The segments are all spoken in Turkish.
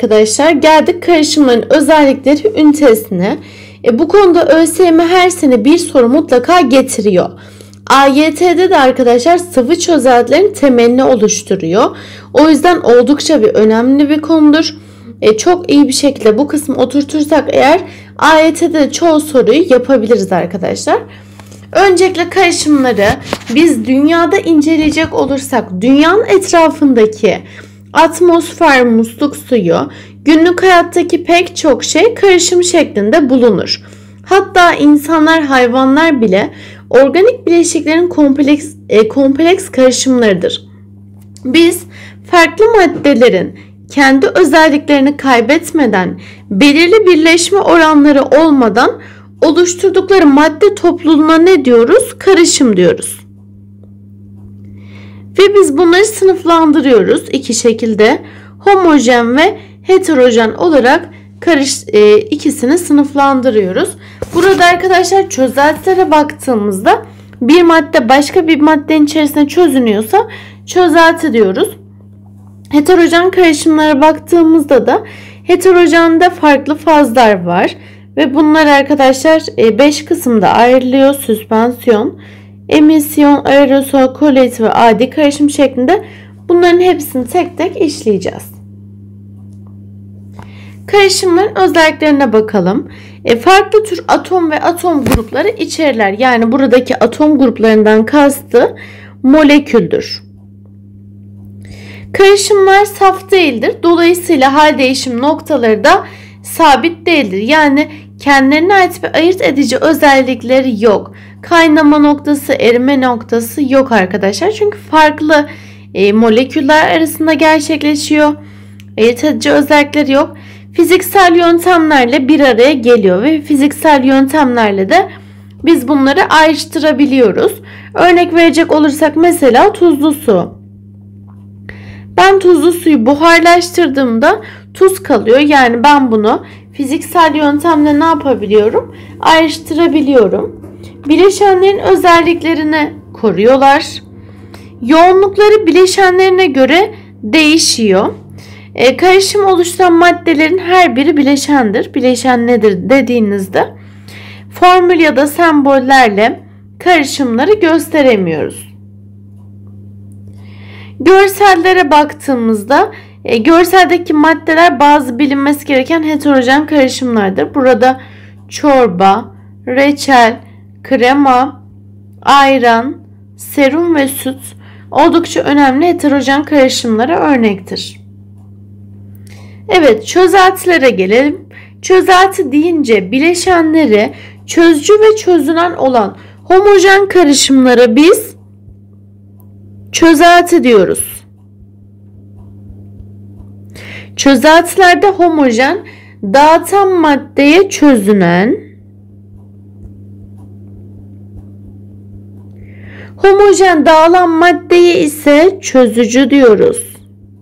arkadaşlar, geldik karışımların özellikleri ünitesine. Bu konuda ÖSYM her sene bir soru mutlaka getiriyor. AYT'de de arkadaşlar sıvı çözeltilerin temelini oluşturuyor. O yüzden oldukça önemli bir konudur. Çok iyi bir şekilde bu kısmı oturtursak eğer AYT'de de çoğu soruyu yapabiliriz arkadaşlar. Öncelikle karışımları biz dünyada inceleyecek olursak dünyanın etrafındaki atmosfer, musluk suyu, günlük hayattaki pek çok şey karışım şeklinde bulunur. Hatta insanlar, hayvanlar bile organik bileşiklerin kompleks karışımlarıdır. Biz farklı maddelerin kendi özelliklerini kaybetmeden, belirli birleşme oranları olmadan oluşturdukları madde topluluğuna ne diyoruz? Karışım diyoruz. Ve biz bunları sınıflandırıyoruz iki şekilde. Homojen ve heterojen olarak ikisini sınıflandırıyoruz. Burada arkadaşlar çözeltilere baktığımızda bir madde başka bir maddenin içerisine çözünüyorsa çözelti diyoruz. Heterojen karışımlara baktığımızda da heterojende farklı fazlar var. Ve bunlar arkadaşlar 5 kısımda ayrılıyor. Süspansiyon, emisyon, aerosol, kolit ve adi karışım şeklinde bunların hepsini tek tek işleyeceğiz. Karışımların özelliklerine bakalım. Farklı tür atom ve atom grupları içerirler. Yani buradaki atom gruplarından kastı moleküldür. Karışımlar saf değildir. Dolayısıyla hal değişim noktaları da sabit değildir. Yani kendilerine ait bir ayırt edici özellikleri yok. Kaynama noktası, erime noktası yok arkadaşlar. Çünkü farklı moleküller arasında gerçekleşiyor. Ayırt edici özellikleri yok. Fiziksel yöntemlerle bir araya geliyor ve fiziksel yöntemlerle de biz bunları ayrıştırabiliyoruz. Örnek verecek olursak mesela tuzlu su. Ben tuzlu suyu buharlaştırdığımda tuz kalıyor. Yani ben bunu fiziksel yöntemle ne yapabiliyorum? Ayrıştırabiliyorum. Bileşenlerin özelliklerini koruyorlar. Yoğunlukları bileşenlerine göre değişiyor. Karışım oluşturan maddelerin her biri bileşendir. Bileşen nedir dediğinizde formül ya da sembollerle karışımları gösteremiyoruz. Görsellere baktığımızda görseldeki maddeler bazı bilinmesi gereken heterojen karışımlardır. Burada çorba, reçel, krema, ayran, serum ve süt oldukça önemli heterojen karışımlara örnektir. Evet, çözeltilere gelelim. Çözelti deyince bileşenleri çözücü ve çözünen olan homojen karışımlara biz çözelti diyoruz. Çözeltilerde homojen, dağıtan maddeye çözünen, homojen dağılan maddeye ise çözücü diyoruz.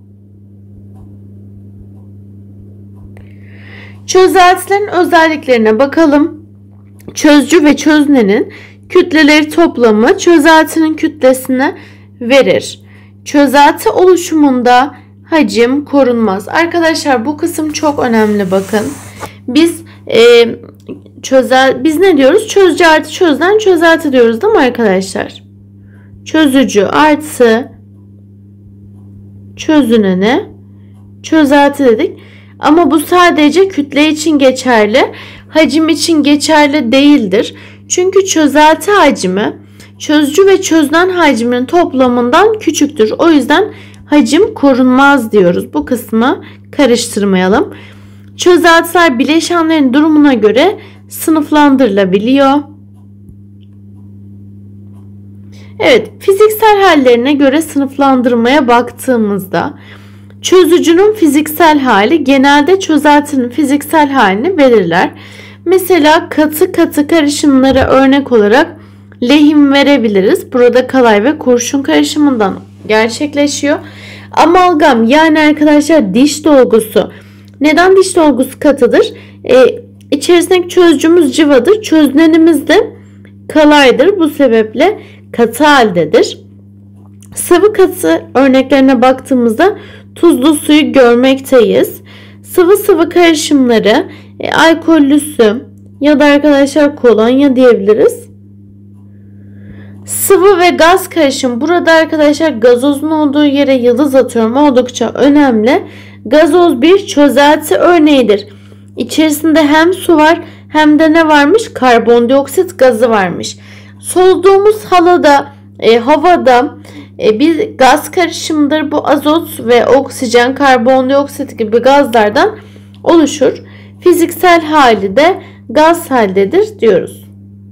Çözeltilerin özelliklerine bakalım. Çözücü ve çözünenin kütleleri toplamı çözeltinin kütlesine verir. Çözelti oluşumunda hacim korunmaz. Arkadaşlar bu kısım çok önemli, bakın. Biz ne diyoruz? Çözücü artı çözünen çözelti diyoruz değil mi arkadaşlar? Çözücü artı çözünene çözelti dedik. Ama bu sadece kütle için geçerli, hacim için geçerli değildir. Çünkü çözelti hacmi çözücü ve çözünen hacminin toplamından küçüktür. O yüzden hacim korunmaz diyoruz. Bu kısmı karıştırmayalım. Çözeltiler bileşenlerin durumuna göre sınıflandırılabiliyor. Evet, fiziksel hallerine göre sınıflandırmaya baktığımızda çözücünün fiziksel hali genelde çözeltinin fiziksel halini belirler. Mesela katı katı karışımlara örnek olarak lehim verebiliriz. Burada kalay ve kurşun karışımından gerçekleşiyor. Amalgam, yani arkadaşlar diş dolgusu. Neden diş dolgusu katıdır? İçerisindeki çözücümüz cıvadır. Çözünenimiz de kalaydır. Bu sebeple katı haldedir. Sıvı katı örneklerine baktığımızda tuzlu suyu görmekteyiz. Sıvı sıvı karışımları alkollüsü ya da arkadaşlar kolonya diyebiliriz. Sıvı ve gaz karışım. Burada arkadaşlar gazozun olduğu yere yıldız atıyorum. Oldukça önemli. Gazoz bir çözelti örneğidir. İçerisinde hem su var hem de ne varmış? Karbondioksit gazı varmış. Soluduğumuz havada bir gaz karışımıdır. Bu azot ve oksijen, karbondioksit gibi gazlardan oluşur. Fiziksel hali de gaz haldedir diyoruz.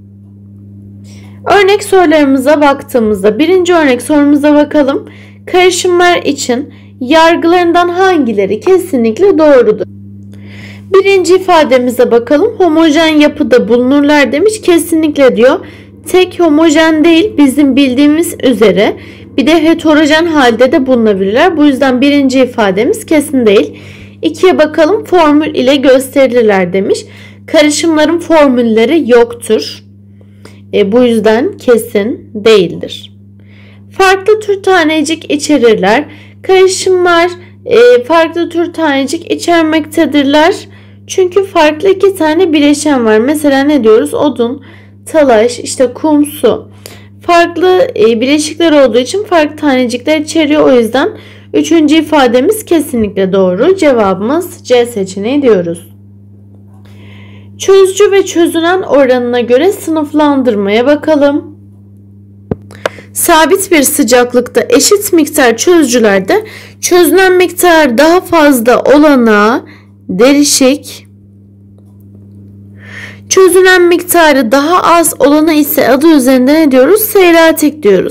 Örnek sorularımıza baktığımızda birinci örnek sorumuza bakalım. Karışımlar için yargılarından hangileri kesinlikle doğrudur? Birinci ifademize bakalım. Homojen yapıda bulunurlar demiş. Kesinlikle diyor. Tek homojen değil, bizim bildiğimiz üzere bir de heterojen halde de bulunabilirler. Bu yüzden birinci ifademiz kesin değil. İkiye bakalım. Formül ile gösterilirler demiş. Karışımların formülleri yoktur. Bu yüzden kesin değildir. Farklı tür tanecik içerirler. Karışımlar farklı tür tanecik içermektedirler. Çünkü farklı iki tane bileşen var. Mesela ne diyoruz? Odun, talaş, işte kum, su. Farklı bileşikler olduğu için farklı tanecikler içeriyor. O yüzden üçüncü ifademiz kesinlikle doğru. Cevabımız C seçeneği diyoruz. Çözücü ve çözünen oranına göre sınıflandırmaya bakalım. Sabit bir sıcaklıkta eşit miktar çözücülerde çözünen miktar daha fazla olana derişik, çözünen miktarı daha az olana ise adı üzerinde ne diyoruz? Seyreltik diyoruz.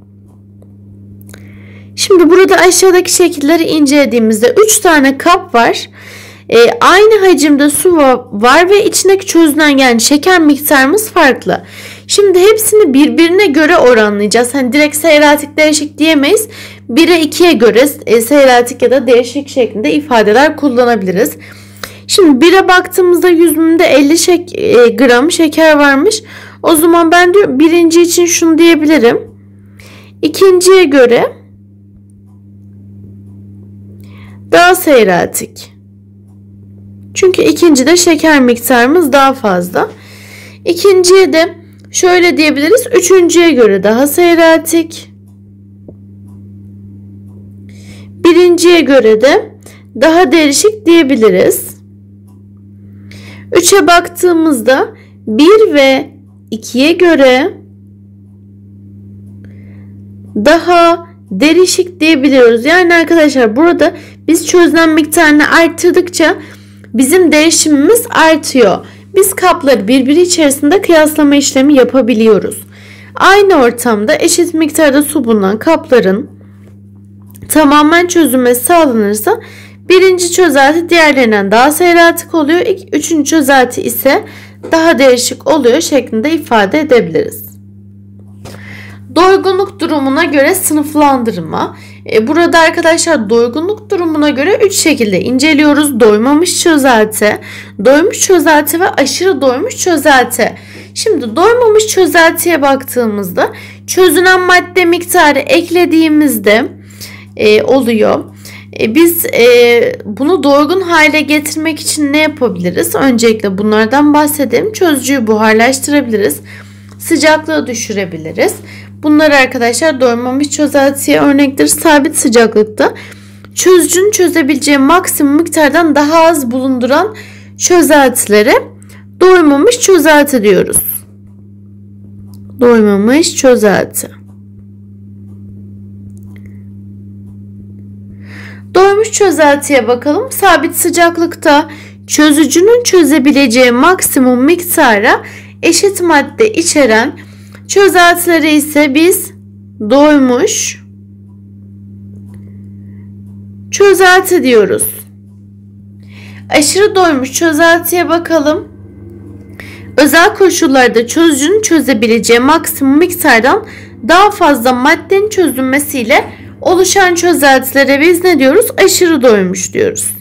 Şimdi burada aşağıdaki şekilleri incelediğimizde 3 tane kap var. Aynı hacimde su var ve içindeki çözünen yani şeker miktarımız farklı. Şimdi hepsini birbirine göre oranlayacağız. Hani direkt seyreltik derişik diyemeyiz. 1'e 2'ye göre seyreltik ya da derişik şeklinde ifadeler kullanabiliriz. Şimdi 1'e baktığımızda 100 ml'de 50 gram şeker varmış. O zaman ben diyorum birinci için şunu diyebilirim. İkinciye göre daha seyreltik. Çünkü ikincide şeker miktarımız daha fazla. İkinciye de şöyle diyebiliriz. Üçüncüye göre daha seyreltik. Birinciye göre de daha derişik diyebiliriz. 3'e baktığımızda 1 ve 2'ye göre daha derişik diyebiliyoruz. Yani arkadaşlar burada biz çözünen miktarını arttırdıkça bizim derişimimiz artıyor. Biz kapları birbiri içerisinde kıyaslama işlemi yapabiliyoruz. Aynı ortamda eşit miktarda su bulunan kapların tamamen çözülmesi sağlanırsa birinci çözelti diğerlerinden daha seyreltik oluyor. Üçüncü çözelti ise daha derişik oluyor şeklinde ifade edebiliriz. Doygunluk durumuna göre sınıflandırma. Burada arkadaşlar doygunluk durumuna göre 3 şekilde inceliyoruz. Doymamış çözelti, doymuş çözelti ve aşırı doymuş çözelti. Şimdi doymamış çözeltiye baktığımızda çözünen madde miktarı eklediğimizde oluyor. Biz bunu doygun hale getirmek için ne yapabiliriz? Öncelikle bunlardan bahsedelim. Çözücüyü buharlaştırabiliriz. Sıcaklığı düşürebiliriz. Bunlar arkadaşlar doymamış çözeltiye örnektir. Sabit sıcaklıkta çözücünün çözebileceği maksimum miktardan daha az bulunduran çözeltilere doymamış çözelti diyoruz. Doymamış çözelti. Doymuş çözeltiye bakalım. Sabit sıcaklıkta çözücünün çözebileceği maksimum miktara eşit madde içeren çözeltilere ise biz doymuş çözelti diyoruz. Aşırı doymuş çözeltiye bakalım. Özel koşullarda çözücünün çözebileceği maksimum miktardan daha fazla maddenin çözülmesiyle oluşan çözeltilere biz ne diyoruz? Aşırı doymuş diyoruz.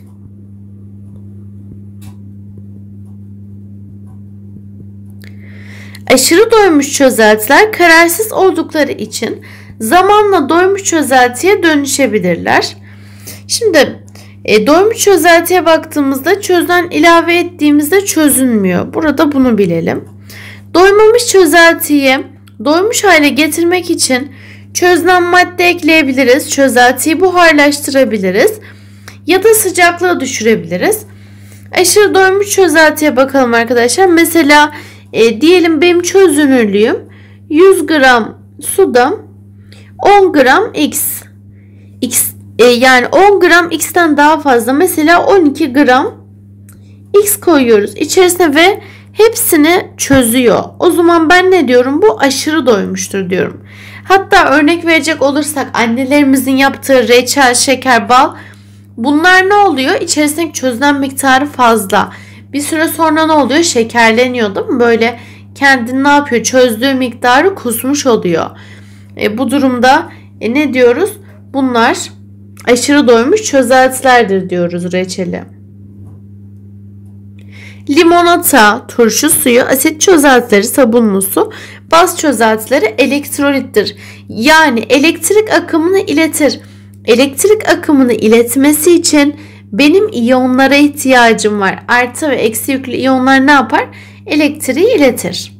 Aşırı doymuş çözeltiler kararsız oldukları için zamanla doymuş çözeltiye dönüşebilirler. Şimdi Doymuş çözeltiye baktığımızda çözünen ilave ettiğimizde çözünmüyor. Burada bunu bilelim. Doymamış çözeltiyi doymuş hale getirmek için çözünen madde ekleyebiliriz. Çözeltiyi buharlaştırabiliriz. Ya da sıcaklığı düşürebiliriz. Aşırı doymuş çözeltiye bakalım arkadaşlar. Mesela diyelim benim çözünürlüğüm 100 gram suda 10 gram X. Yani 10 gram X'ten daha fazla. Mesela 12 gram X koyuyoruz içerisine ve hepsini çözüyor. O zaman ben ne diyorum? Bu aşırı doymuştur diyorum. Hatta örnek verecek olursak annelerimizin yaptığı reçel, şeker, bal, bunlar ne oluyor? İçerisindeki çözünen miktarı fazla. Bir süre sonra ne oluyor? Şekerleniyor değil mi? Böyle kendini ne yapıyor? Çözdüğü miktarı kusmuş oluyor. Bu durumda ne diyoruz? Bunlar aşırı doymuş çözeltilerdir diyoruz reçeli. Limonata, turşu suyu, asit çözeltileri, sabunlu su, baz çözeltileri elektrolittir. Yani elektrik akımını iletir. Elektrik akımını iletmesi için benim iyonlara ihtiyacım var. Artı ve eksi yüklü iyonlar ne yapar? Elektriği iletir.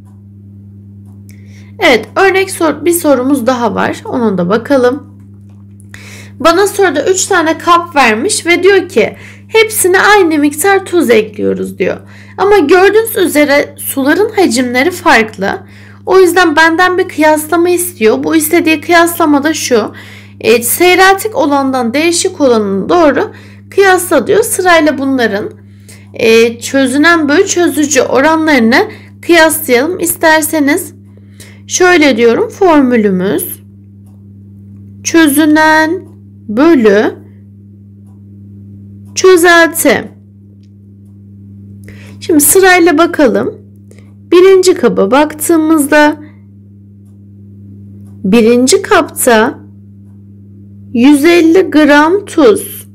Evet, örnek bir sorumuz daha var. Ona da bakalım. Bana soruda 3 tane kap vermiş ve diyor ki hepsine aynı miktar tuz ekliyoruz diyor. Ama gördüğünüz üzere suların hacimleri farklı. O yüzden benden bir kıyaslama istiyor. Bu istediği kıyaslama da şu. Seyreltik olandan değişik olanına doğru kıyasla diyor. Sırayla bunların çözünen bölü çözücü oranlarını kıyaslayalım. İsterseniz şöyle diyorum, formülümüz çözünen bölü çözelti. Şimdi sırayla bakalım. Birinci kaba baktığımızda birinci kapta 150 gram tuz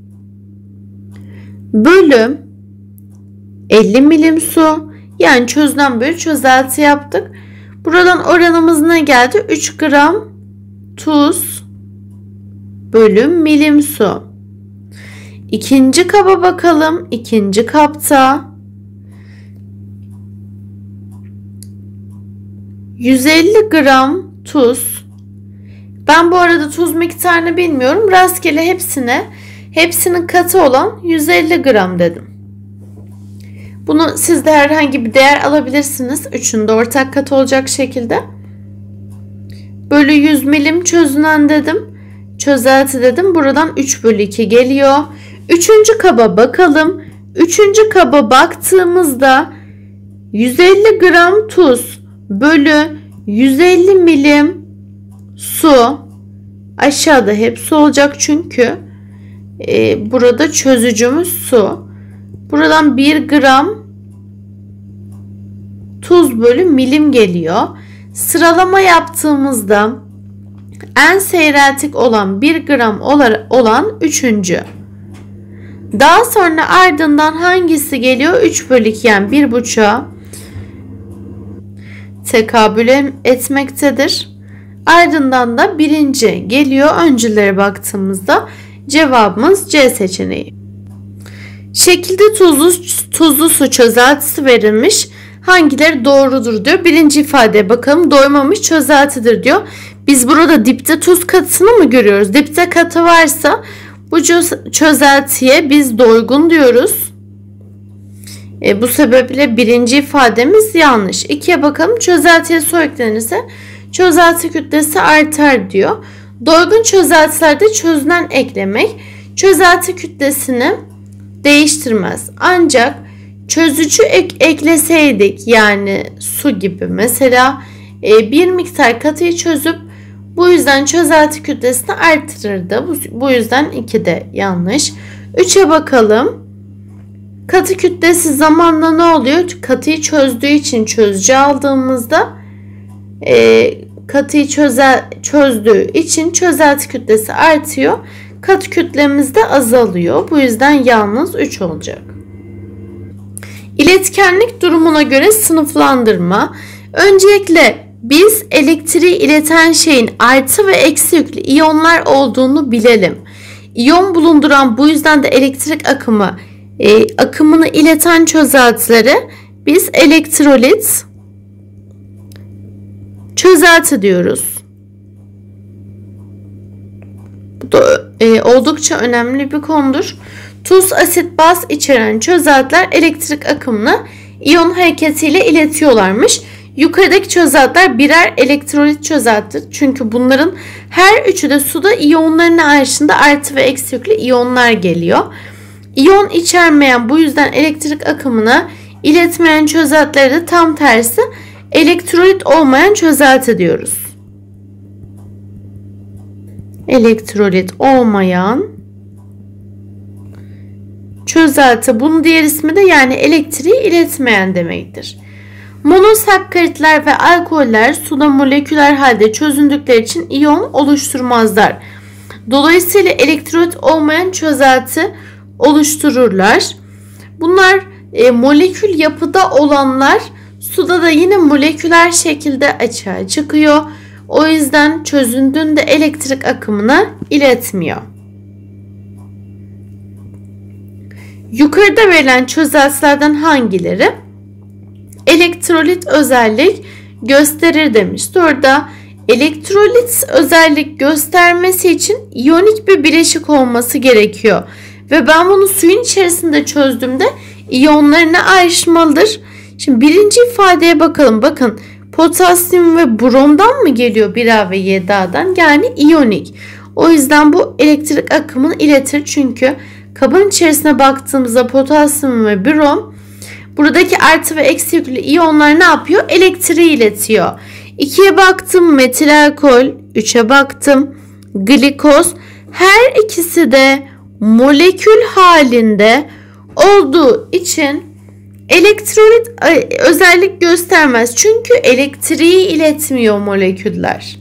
bölü 50 milim su, yani çözünen bölü çözelti yaptık. Buradan oranımız ne geldi? 3 gram tuz bölü milim su. İkinci kaba bakalım. İkinci kapta 150 gram tuz. Ben bu arada tuz miktarını bilmiyorum. Rastgele hepsinin katı olan 150 gram dedim. Bunu siz de herhangi bir değer alabilirsiniz. Üçünün de ortak katı olacak şekilde. Bölü 100 milim çözünen dedim. Çözelti dedim. Buradan 3 bölü 2 geliyor. Üçüncü kaba bakalım. Üçüncü kaba baktığımızda 150 gram tuz bölü 150 milim su. Aşağıda hep su olacak çünkü burada çözücümüz su. Buradan 1 gram tuz bölü milim geliyor. Sıralama yaptığımızda en seyreltik olan 1 gram olan 3. Daha sonra ardından hangisi geliyor? 3 bölü 2, yani 1,5'a tekabül etmektedir. Ardından da birinci geliyor. Öncülere baktığımızda cevabımız C seçeneği. Şekilde tuzlu su çözeltisi verilmiş. Hangileri doğrudur diyor. Birinci ifadeye bakalım. Doymamış çözeltidir diyor. Biz burada dipte tuz katısını mı görüyoruz? Dipte katı varsa bu çözeltiye biz doygun diyoruz. Bu sebeple birinci ifademiz yanlış. 2'ye bakalım. Çözeltiye su eklenirse çözelti kütlesi artar diyor. Doygun çözeltilerde çözünen eklemek çözelti kütlesini değiştirmez. Ancak çözücü ekleseydik, yani su gibi mesela, bir miktar katıyı çözüp bu yüzden çözelti kütlesini artırırdı. Bu yüzden 2 de yanlış. 3'e bakalım. Katı kütlesi zamanla ne oluyor? Katıyı çözdüğü için çözücü aldığımızda katıyı çözdüğü için çözelti kütlesi artıyor. Katı kütlemiz de azalıyor. Bu yüzden yalnız 3 olacak. İletkenlik durumuna göre sınıflandırma. Öncelikle biz elektriği ileten şeyin artı ve eksi yüklü iyonlar olduğunu bilelim. İyon bulunduran, bu yüzden de elektrik akımını ileten çözeltileri biz elektrolit çözelti diyoruz. Bu da oldukça önemli bir konudur. Tuz, asit, baz içeren çözeltiler elektrik akımını iyon hareketiyle iletiyorlarmış. Yukarıdaki çözeltiler birer elektrolit çözeltidir. Çünkü bunların her üçü de suda iyonların ayrışında artı ve eksi yüklü iyonlar geliyor. İyon içermeyen, bu yüzden elektrik akımını iletmeyen çözeltilere de tam tersi elektrolit olmayan çözelti diyoruz. Elektrolit olmayan çözelti. Bunun diğer ismi de yani elektriği iletmeyen demektir. Monosakkaritler ve alkoller suda moleküler halde çözündükleri için iyon oluşturmazlar. Dolayısıyla elektrolit olmayan çözelti oluştururlar. Bunlar molekül yapıda olanlar suda da yine moleküler şekilde açığa çıkıyor. O yüzden çözündüğünde elektrik akımını iletmiyor. Yukarıda verilen çözeltilerden hangileri elektrolit özellik gösterir demişti. Orada elektrolit özellik göstermesi için iyonik bir bileşik olması gerekiyor. Ve ben bunu suyun içerisinde çözdüğümde iyonlarına ayrışmalıdır. Şimdi birinci ifadeye bakalım. Bakın, potasyum ve bromdan mı geliyor 1A ve 7A'dan? Yani iyonik. O yüzden bu elektrik akımını iletir. Çünkü kabın içerisine baktığımızda potasyum ve brom, buradaki artı ve eksi yüklü iyonlar ne yapıyor? Elektriği iletiyor. 2'ye baktım metil alkol, 3'e baktım glikoz. Her ikisi de molekül halinde olduğu için elektrolit özellik göstermez. Çünkü elektriği iletmiyor moleküller.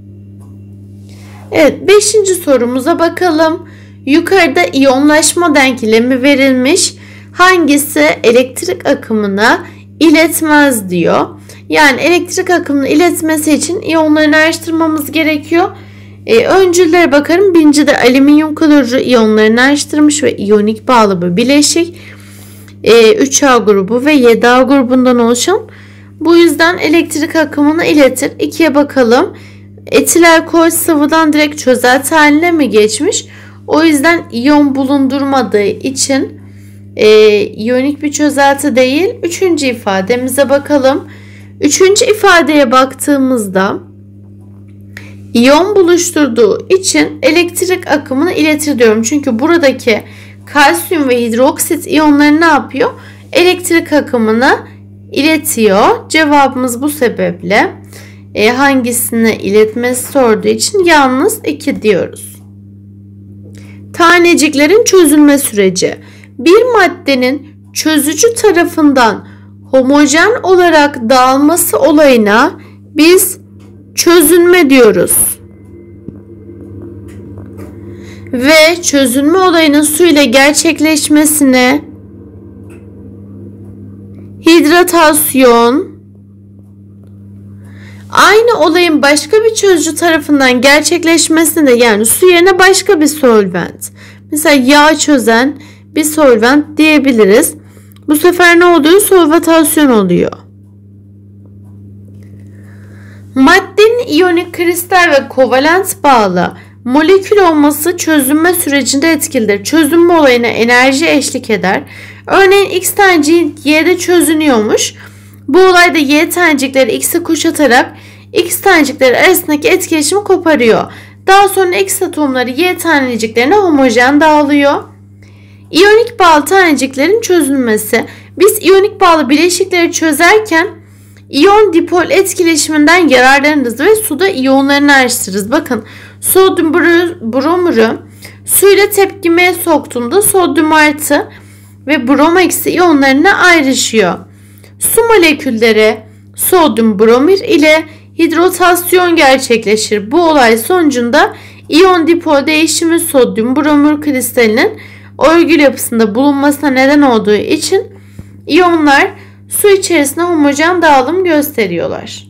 Evet, 5. sorumuza bakalım. Yukarıda iyonlaşma denklemi verilmiş. Hangisi elektrik akımına iletmez diyor. Yani elektrik akımını iletmesi için iyonlarını ayrıştırmamız gerekiyor. Öncüllere bakarım. Birincide alüminyum klorürü iyonlarını ayrıştırmış ve iyonik bağlı bir bileşik. 3A grubu ve 7A grubundan oluşan. Bu yüzden elektrik akımını iletir. 2'ye bakalım. Etil alkol sıvıdan direkt çözelti haline mi geçmiş? O yüzden iyon bulundurmadığı için iyonik bir çözelti değil. 3. ifademize bakalım. 3. ifadeye baktığımızda iyon buluşturduğu için elektrik akımını iletir diyorum. Çünkü buradaki kalsiyum ve hidroksit iyonları ne yapıyor? Elektrik akımını iletiyor. Cevabımız bu sebeple hangisini iletmesi sorduğu için yalnız 2 diyoruz. Taneciklerin çözülme süreci. Bir maddenin çözücü tarafından homojen olarak dağılması olayına biz çözünme diyoruz. Ve çözünme olayının su ile gerçekleşmesine hidratasyon, aynı olayın başka bir çözücü tarafından gerçekleşmesine de yani su yerine başka bir solvent, mesela yağ çözen bir solvent diyebiliriz. Bu sefer ne oluyor? Solvatasyon oluyor. Maddenin iyonik, kristal ve kovalent bağlı molekül olması çözünme sürecinde etkilidir. Çözünme olayına enerji eşlik eder. Örneğin X tanecik Y'de çözünüyormuş. Bu olayda Y tanecikleri X'i kuşatarak X tanecikleri arasındaki etkileşimi koparıyor. Daha sonra X atomları Y taneciklerine homojen dağılıyor. İyonik bağlı taneciklerin çözülmesi. Biz iyonik bağlı bileşikleri çözerken iyon dipol etkileşiminden yararlanırız ve suda iyonlarını ayrıştırırız. Bakın, sodyum bromürü suyla tepkimeye soktuğunda sodyum artı ve brom eksi iyonlarına ayrışıyor. Su molekülleri sodyum bromür ile hidratasyon gerçekleşir. Bu olay sonucunda iyon dipol değişimi sodyum bromür kristalinin örgül yapısında bulunmasına neden olduğu için iyonlar su içerisinde homojen dağılım gösteriyorlar.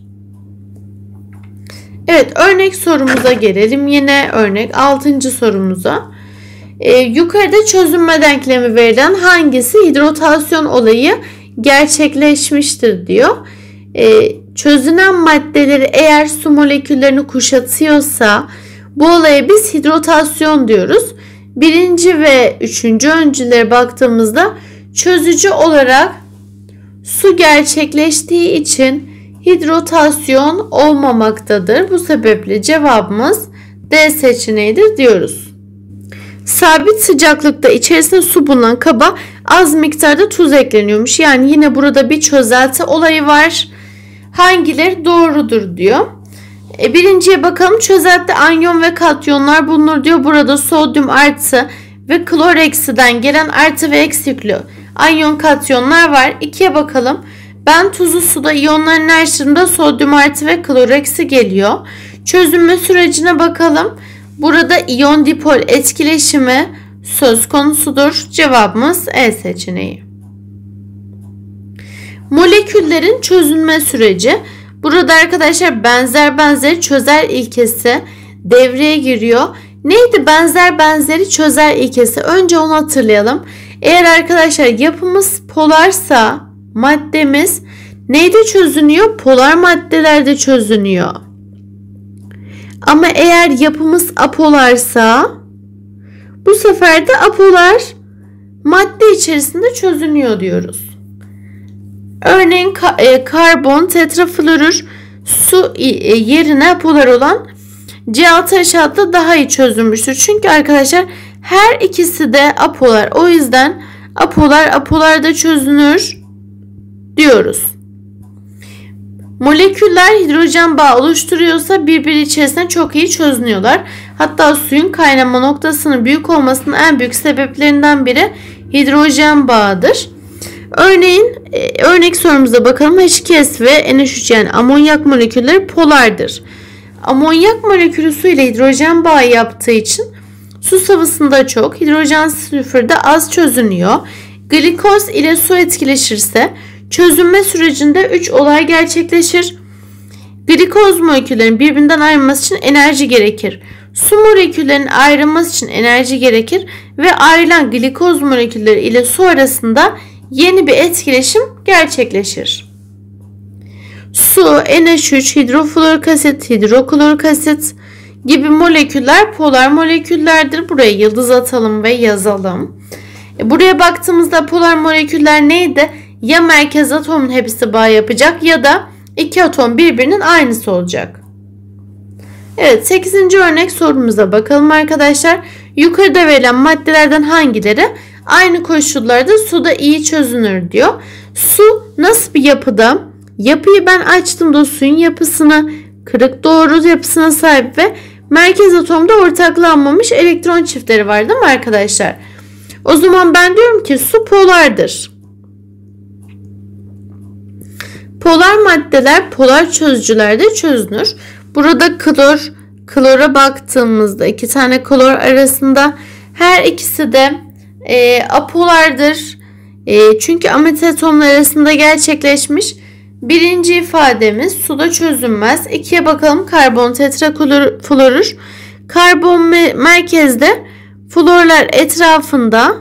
Evet, örnek sorumuza gelelim. Yine örnek 6. sorumuza. Yukarıda çözünme denklemi verilen hangisi hidrotasyon olayı gerçekleşmiştir diyor. Çözünen maddeleri eğer su moleküllerini kuşatıyorsa bu olaya biz hidrotasyon diyoruz. Birinci ve üçüncü öncüllere baktığımızda çözücü olarak su gerçekleştiği için hidrotasyon olmamaktadır. Bu sebeple cevabımız D seçeneğidir diyoruz. Sabit sıcaklıkta içerisinde su bulunan kaba az miktarda tuz ekleniyormuş. Yani yine burada bir çözelti olayı var. Hangileri doğrudur diyor. Birinciye bakalım. Çözeltide anyon ve katyonlar bulunur diyor. Burada sodyum artı ve klor eksiden gelen artı ve eksi yüklü anyon katyonlar var. 2'ye bakalım. Ben tuzlu suda iyonların ayrıştığında sodyum artı ve klor eksi geliyor. Çözünme sürecine bakalım. Burada iyon dipol etkileşimi söz konusudur. Cevabımız E seçeneği. Moleküllerin çözünme süreci. Burada arkadaşlar benzer benzeri çözer ilkesi devreye giriyor. Neydi benzer benzeri çözer ilkesi? Önce onu hatırlayalım. Eğer arkadaşlar yapımız polarsa maddemiz neyde çözünüyor? Polar maddelerde çözünüyor. Ama eğer yapımız apolarsa bu sefer de apolar madde içerisinde çözünüyor diyoruz. Örneğin karbon tetrafluorür su yerine apolar olan C6H6 daha iyi çözülmüştür. Çünkü arkadaşlar her ikisi de apolar. O yüzden apolarda çözünür diyoruz. Moleküller hidrojen bağı oluşturuyorsa birbiri içerisinde çok iyi çözünüyorlar. Hatta suyun kaynama noktasının büyük olmasının en büyük sebeplerinden biri hidrojen bağıdır. Örnek sorumuza bakalım. H2S ve NH3 yani amonyak molekülleri polardır. Amonyak molekülü su ile hidrojen bağı yaptığı için su sıvısında çok, hidrojen sülfürde az çözünüyor. Glikoz ile su etkileşirse çözünme sürecinde 3 olay gerçekleşir. Glikoz moleküllerinin birbirinden ayrılması için enerji gerekir. Su moleküllerinin ayrılması için enerji gerekir ve ayrılan glikoz molekülleri ile su arasında yeni bir etkileşim gerçekleşir. Su, NH3, hidrofluorik asit, hidroklorik asit gibi moleküller polar moleküllerdir. Buraya yıldız atalım ve yazalım. Buraya baktığımızda polar moleküller neydi? Ya merkez atomun hepsi bağ yapacak ya da iki atom birbirinin aynısı olacak. Evet, 8. örnek sorumuza bakalım arkadaşlar. Yukarıda verilen maddelerden hangileri aynı koşullarda suda iyi çözünür diyor. Su nasıl bir yapıda? Yapıyı ben açtığımda suyun yapısını kırık doğru yapısına sahip ve merkez atomda ortaklanmamış elektron çiftleri var değil mi arkadaşlar? O zaman ben diyorum ki su polardır. Polar maddeler polar çözücülerde çözünür. Burada klora baktığımızda iki tane klor arasında her ikisi de apolardır. Çünkü ametit atomları arasında gerçekleşmiş. Birinci ifademiz suda çözünmez. 2'ye bakalım. Karbon tetrafluorür. Karbon merkezde, florlar etrafında.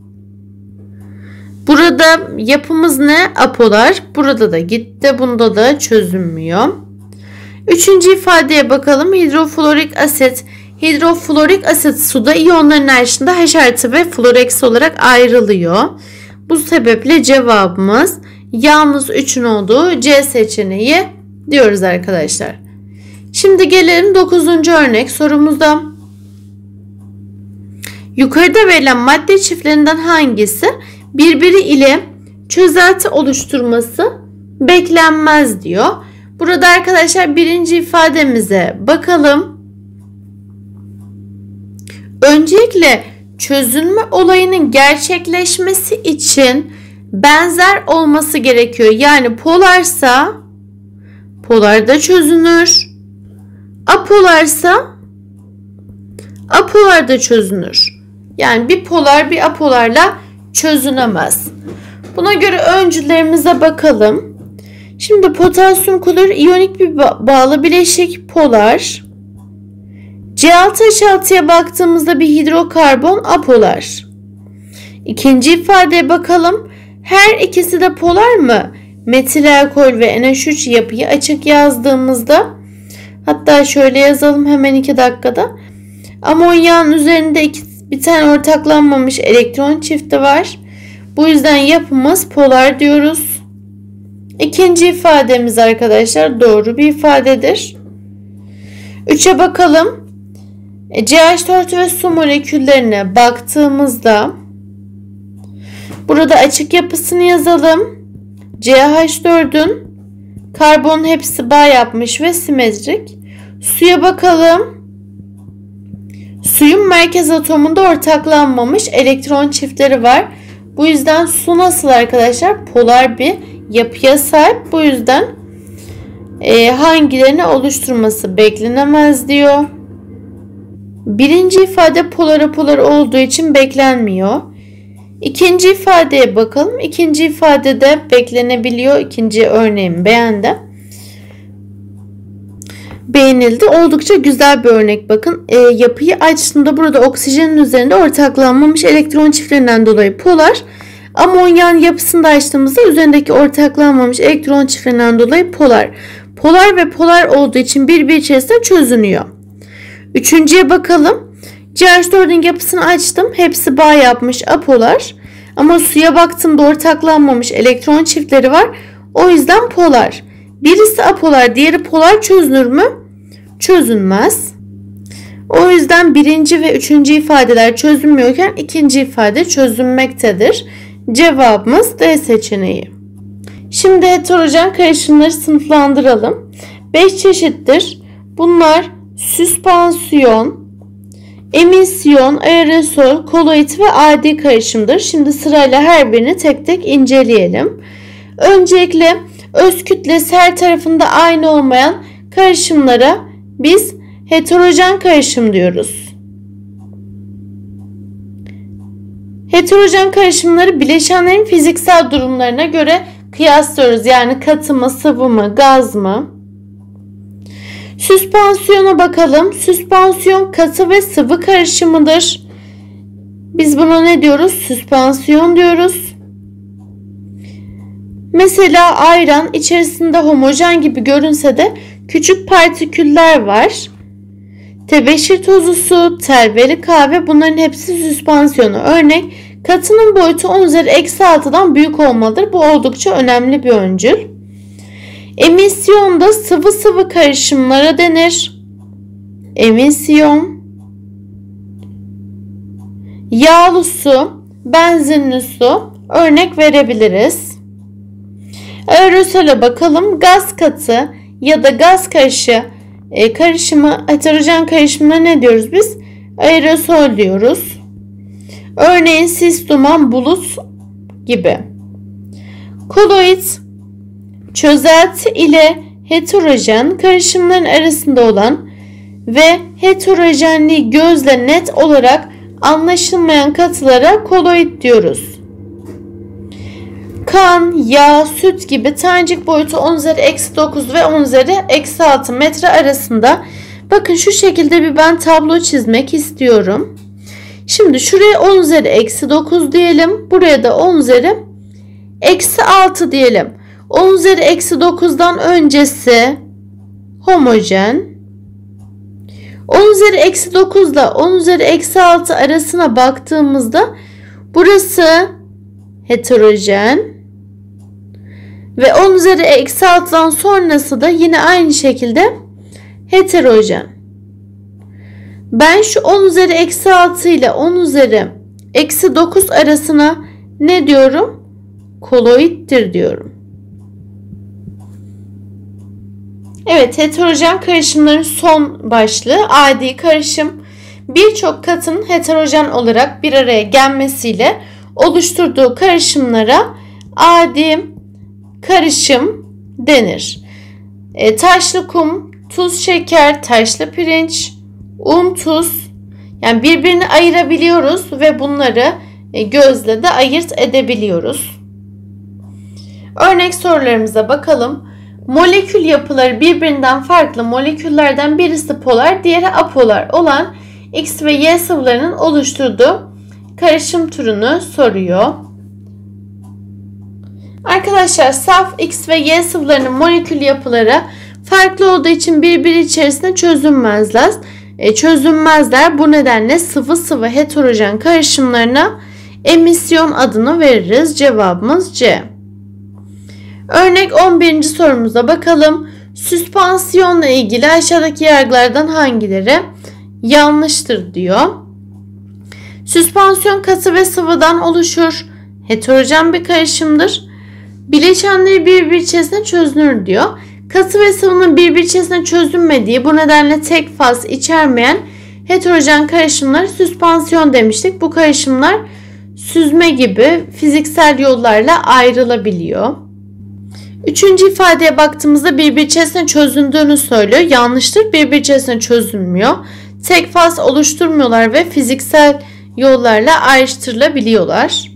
Burada yapımız ne? Apolar. Burada da gitti. Bunda da çözünmüyor. Üçüncü ifadeye bakalım. Hidrofluorik asit. Hidrofluorik asit suda iyonların ayrışında H artı ve flor eksi olarak ayrılıyor. Bu sebeple cevabımız yalnız 3'ün olduğu C seçeneği diyoruz arkadaşlar. Şimdi gelelim 9. örnek sorumuza. Yukarıda verilen madde çiftlerinden hangisi birbiri ile çözelti oluşturması beklenmez diyor. Burada arkadaşlar birinci ifademize bakalım. Öncelikle çözünme olayının gerçekleşmesi için benzer olması gerekiyor. Yani polarsa polarda çözünür. Apolarsa apolarda çözünür. Yani bir polar bir apolarla çözünemez. Buna göre öncüllerimize bakalım. Şimdi potasyum klor iyonik bir bağlı bileşik polar. C6H6'ya baktığımızda bir hidrokarbon apolar. İkinci ifadeye bakalım. Her ikisi de polar mı? Metil alkol ve NH3 yapıyı açık yazdığımızda, hatta şöyle yazalım hemen 2 dakikada. Amonyağın üzerinde bir tane ortaklanmamış elektron çifti var. Bu yüzden yapımız polar diyoruz. İkinci ifademiz arkadaşlar doğru bir ifadedir. 3'e bakalım. CH4 ve su moleküllerine baktığımızda burada açık yapısını yazalım. CH4'ün karbonun hepsi bağ yapmış ve simetrik. Suya bakalım. Suyun merkez atomunda ortaklanmamış elektron çiftleri var. Bu yüzden su nasıl arkadaşlar? Polar bir yapıya sahip. Bu yüzden hangilerini oluşturması beklenemez diyor. Birinci ifade polar polar olduğu için beklenmiyor. İkinci ifadeye bakalım. İkinci ifadede beklenebiliyor. İkinci örneğimi beğendim. Beğenildi. Oldukça güzel bir örnek. Bakın yapıyı açtığımda burada oksijenin üzerinde ortaklanmamış elektron çiftlerinden dolayı polar. Amonyağın yapısını da açtığımızda üzerindeki ortaklanmamış elektron çiftlerinden dolayı polar. Polar ve polar olduğu için birbiri içerisinde çözünüyor. Üçüncüye bakalım. CH4'ün yapısını açtım. Hepsi bağ yapmış apolar. Ama suya baktığımda ortaklanmamış elektron çiftleri var. O yüzden polar. Birisi apolar, diğeri polar çözünür mü? Çözünmez. O yüzden birinci ve üçüncü ifadeler çözünmüyorken ikinci ifade çözünmektedir. Cevabımız D seçeneği. Şimdi heterojen karışımları sınıflandıralım. 5 çeşittir. Bunlar süspansiyon, emisyon, aerosol, koloid ve adi karışımdır. Şimdi sırayla her birini tek tek inceleyelim. Öncelikle öz kütlesi her tarafında aynı olmayan karışımlara biz heterojen karışım diyoruz. Heterojen karışımları bileşenlerin fiziksel durumlarına göre kıyaslıyoruz. Yani katı mı, sıvı mı, gaz mı? Süspansiyona bakalım. Süspansiyon katı ve sıvı karışımıdır. Biz buna ne diyoruz? Süspansiyon diyoruz. Mesela ayran içerisinde homojen gibi görünse de küçük partiküller var. Tebeşir tozu, su, telveri kahve, bunların hepsi süspansiyonu. Örnek, katının boyutu 10 üzeri eksi 6'dan büyük olmalıdır. Bu oldukça önemli bir öncül. Emisyonda sıvı sıvı karışımlara denir. Emisyon. Yağlı su, benzinli su örnek verebiliriz. Aerosole bakalım. Gaz katı ya da gaz karışımı, heterojen karışımına ne diyoruz biz? Aerosol diyoruz. Örneğin sis, duman, bulut gibi. Koloid, çözelti ile heterojen karışımların arasında olan ve heterojenliği gözle net olarak anlaşılmayan katılara koloid diyoruz. Kan, yağ, süt gibi tanecik boyutu 10 üzeri eksi 9 ve 10 üzeri eksi 6 metre arasında. Bakın şu şekilde bir ben tablo çizmek istiyorum. Şimdi şuraya 10 üzeri eksi 9 diyelim. Buraya da 10 üzeri eksi 6 diyelim. 10 üzeri eksi 9'dan öncesi homojen. 10 üzeri eksi 9 ile 10 üzeri eksi 6 arasına baktığımızda burası heterojen. Ve 10 üzeri eksi 6'dan sonrası da yine aynı şekilde heterojen. Ben şu 10 üzeri eksi 6 ile 10 üzeri eksi 9 arasına ne diyorum? Koloiddir diyorum. Evet, heterojen karışımların son başlığı adi karışım. Birçok katının heterojen olarak bir araya gelmesiyle oluşturduğu karışımlara adi karışım denir. Taşlı kum, tuz, şeker, taşlı pirinç, un, tuz. Yani birbirini ayırabiliyoruz ve bunları gözle de ayırt edebiliyoruz. Örnek sorularımıza bakalım. Molekül yapıları birbirinden farklı moleküllerden birisi polar, diğeri apolar olan X ve Y sıvılarının oluşturduğu karışım türünü soruyor. Arkadaşlar saf X ve Y sıvılarının molekül yapıları farklı olduğu için birbiri içerisinde çözünmezler. Bu nedenle sıvı sıvı heterojen karışımlarına emisyon adını veririz. Cevabımız C. Örnek 11. sorumuza bakalım. Süspansiyonla ilgili aşağıdaki yargılardan hangileri yanlıştır diyor. Süspansiyon katı ve sıvıdan oluşur. Heterojen bir karışımdır. Bileşenleri birbiri içerisinde çözünür diyor. Katı ve sıvının birbiri içerisinde çözünmediği, bu nedenle tek faz içermeyen heterojen karışımları süspansiyon demiştik. Bu karışımlar süzme gibi fiziksel yollarla ayrılabiliyor. Üçüncü ifadeye baktığımızda birbiri içerisinde çözündüğünü söylüyor. Yanlıştır. Birbiri içerisinde çözünmüyor. Tek faz oluşturmuyorlar ve fiziksel yollarla ayrıştırılabiliyorlar.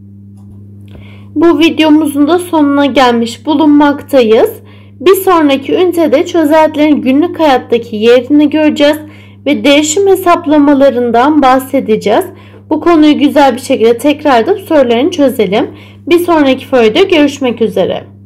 Bu videomuzun da sonuna gelmiş bulunmaktayız. Bir sonraki ünitede çözeltilerin günlük hayattaki yerini göreceğiz ve değişim hesaplamalarından bahsedeceğiz. Bu konuyu güzel bir şekilde tekrar edip sorularını çözelim. Bir sonraki videoda görüşmek üzere.